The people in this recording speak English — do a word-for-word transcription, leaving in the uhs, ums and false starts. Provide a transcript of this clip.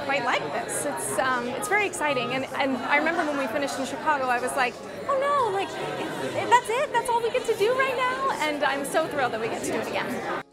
quite like this. It's um, it's very exciting, and and I remember when we finished in Chicago, I was like, oh no, like that's it, that's all we get to do right now, and I'm so thrilled that we get to do it again.